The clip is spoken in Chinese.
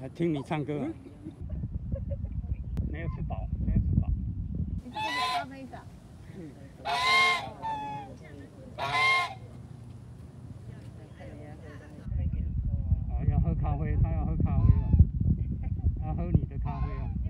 来听你唱歌啊。没有吃饱，没有吃饱。 你这个是咖啡的。 要喝咖啡，他要喝咖啡了，要喝你的咖啡啊。